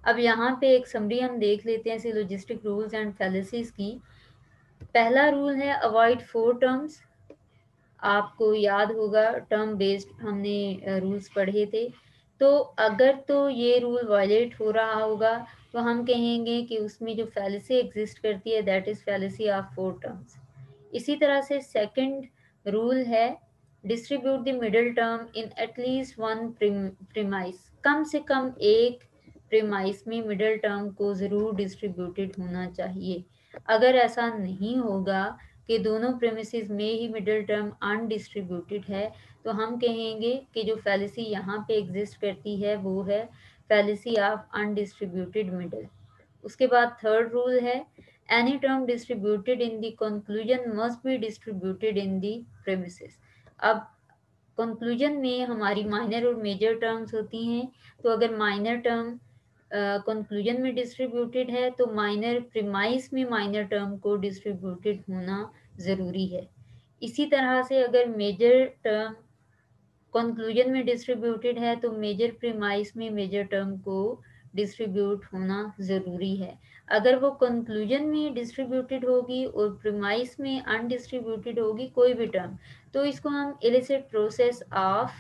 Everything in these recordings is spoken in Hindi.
अब यहाँ पे एक समरी हम देख लेते हैं सिलोजिस्टिक रूल्स एंड फैलेसीज की। पहला रूल है अवॉइड 4 टर्म्स। आपको याद होगा टर्म बेस्ड हमने रूल्स पढ़े थे। तो अगर तो ये रूल वायलेट हो रहा होगा तो हम कहेंगे कि उसमें जो फैलेसी एग्जिस्ट करती है that is fallacy of 4 terms. इसी तरह से सेकंड रूल है distribute the middle term in at least one premise. कम से कम एक प्रीमाइस में मिडिल टर्म को ज़रूर डिस्ट्रीब्यूटेड होना चाहिए। अगर ऐसा नहीं होगा कि दोनों प्रेमिसेस में ही मिडिल टर्म अनडिस्ट्रीब्यूटेड है तो हम कहेंगे कि जो फैलेसी यहाँ पे एग्जिस्ट करती है वो है फैलेसी ऑफ अनडिस्ट्रीब्यूटेड मिडिल। उसके बाद थर्ड रूल है any term distributed in the conclusion must be distributed in the premises. अब कंक्लूजन में हमारी माइनर और मेजर टर्म्स होती हैं, तो अगर माइनर टर्म कंक्लूजन में डिस्ट्रीब्यूटेड है तो माइनर प्रीमाइस में माइनर टर्म को डिस्ट्रीब्यूटेड होना ज़रूरी है। इसी तरह से अगर मेजर टर्म कंक्लूजन में डिस्ट्रीब्यूटेड है तो मेजर प्रीमाइस में मेजर टर्म को डिस्ट्रीब्यूट होना ज़रूरी है। अगर वो कंक्लूजन में डिस्ट्रीब्यूटेड होगी और प्रीमाइस में अनडिस्ट्रीब्यूटेड होगी कोई भी टर्म, तो इसको हम illicit process of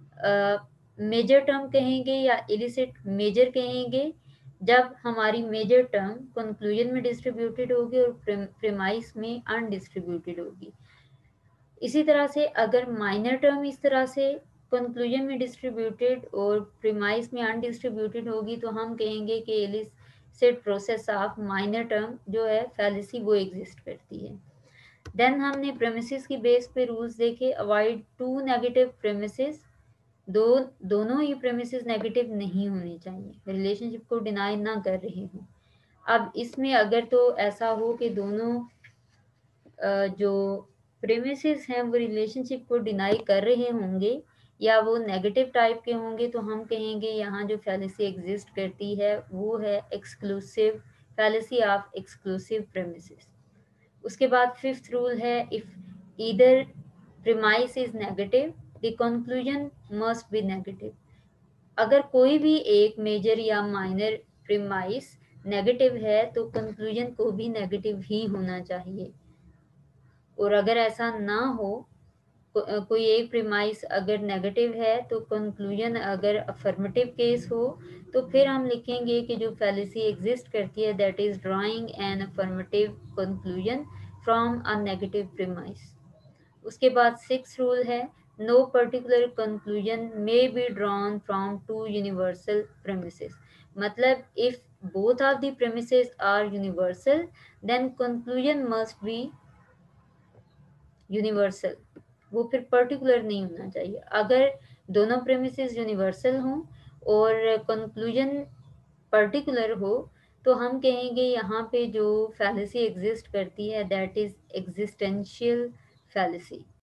major term कहेंगे या इलिसिट मेजर कहेंगे। जब हमारी मेजर टर्म कंक्लूजन में डिस्ट्रीब्यूटेड होगी और प्रीमाइस में अनडिस्ट्रीब्यूटेड होगी। इसी तरह से अगर माइनर टर्म इस तरह से कंक्लूजन में डिस्ट्रीब्यूटेड और प्रीमाइस में अनडिस्ट्रीब्यूटेड होगी तो हम कहेंगे कि illicit process of minor term जो है फैलेसी वो एग्जिस्ट करती है। देन हमने प्रेमिसेस की बेस पे रूल्स देखे। Avoid 2 negative premises. दोनों ही प्रेमिसेस नेगेटिव नहीं होने चाहिए, रिलेशनशिप को डिनाई ना कर रहे हो। अब इसमें अगर तो ऐसा हो कि दोनों जो प्रेमिसेस हैं वो रिलेशनशिप को डिनाई कर रहे होंगे या वो नेगेटिव टाइप के होंगे तो हम कहेंगे यहाँ जो फैलेसी एग्जिस्ट करती है वो है exclusive fallacy of exclusive premises. उसके बाद फिफ्थ रूल है if either premise is negative the conclusion must be negative. अगर कोई भी एक मेजर या माइनर प्रीमाइस नेगेटिव है तो कंक्लूजन को भी नेगेटिव ही होना चाहिए। और अगर ऐसा ना हो, कोई एक प्रीमाइस अगर नेगेटिव है तो कंक्लूजन अगर अफर्मेटिव केस हो तो फिर हम लिखेंगे कि जो फैलेसी एग्जिस्ट करती है that is drawing an affirmative conclusion from a negative premise. उसके बाद सिक्स रूल है no particular conclusion may be drawn from two universal premises. मतलब if both of the premises are universal then conclusion must be universal, वो फिर पर्टिकुलर नहीं होना चाहिए। अगर दोनों प्रेमिसेस यूनिवर्सल हों और कंक्लूजन पर्टिकुलर हो तो हम कहेंगे यहाँ पे जो फैलेसी एग्जिस्ट करती है दैट इज एग्जिस्टेंशियल फैलेसी।